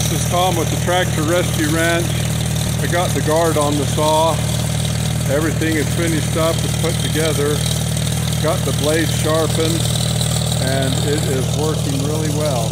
This is Tom with the Tractor Rescue Ranch. I got the guard on the saw. Everything is finished up and put together. Got the blade sharpened and it is working really well.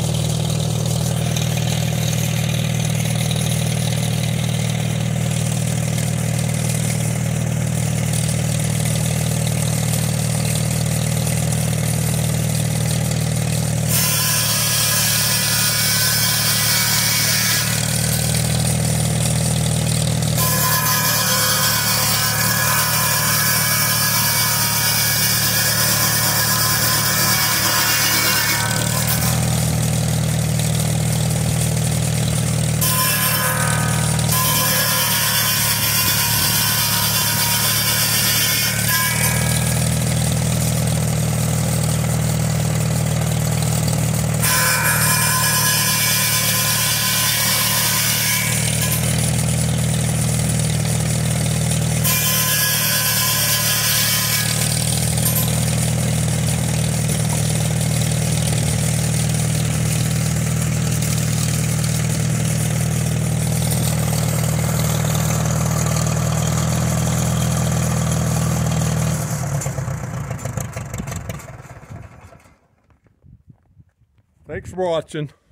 Thanks for watching.